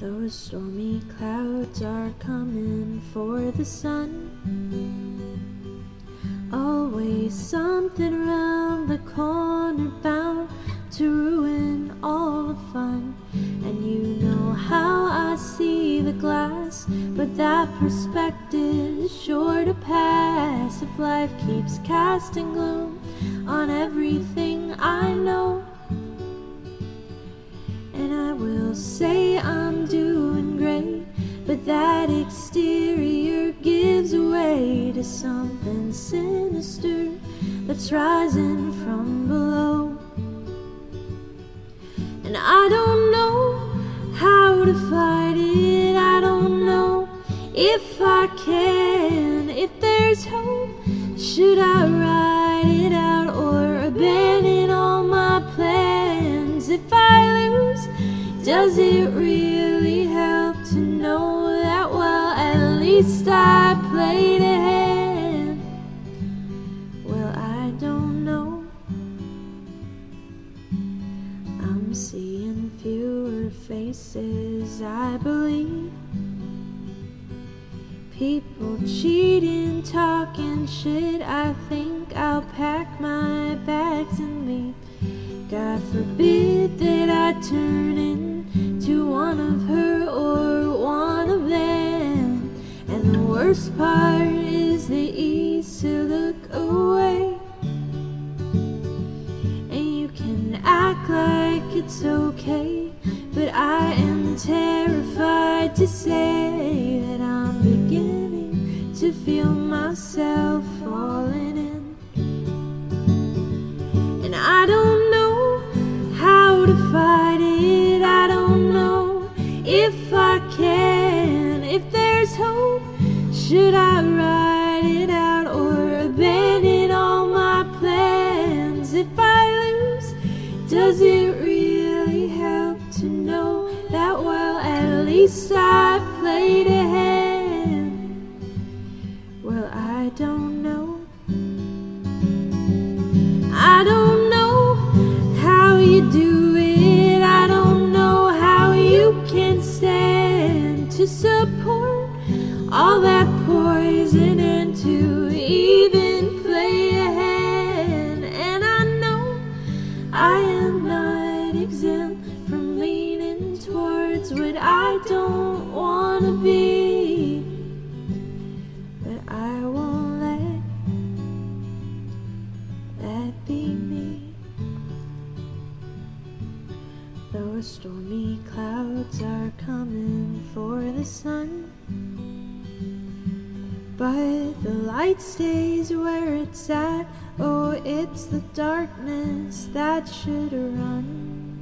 Those stormy clouds are coming for the sun. Always something around the corner bound to ruin all the fun. And you know how I see the glass, but that perspective is sure to pass if life keeps casting gloom on everything I know. And I will say I'm doing great, but that exterior gives way to something sinister that's rising from below. And I don't know how to fight it, I don't know if I can. If there's hope, should I ride it out or abandon all my plans? If I lose, does it really help to know that, well, at least I played a hand? Well, I don't know. I'm seeing fewer faces, I believe. People cheating, talking shit. I think I'll pack my bags and leave. God forbid that I turn into one of her or one of them. And the worst part is the ease to look away. And you can act like it's okay, but I am terrified to say that I'm beginning to feel myself falling in. And I don't know how to fight it, I don't know if I can. If there's hope, should I ride it out or abandon all my plans? If I lose, does it really help to know that, well, at least I played a hand? Well, I don't know. I don't know how you do it, I don't know how you can stand to support all that poison and to even play a hand. And I know I am not exempt from leaning towards what I don't want to be, but I won't let that be me. Those stormy clouds are coming for the sun, but the light stays where it's at. Oh, it's the darkness that should run.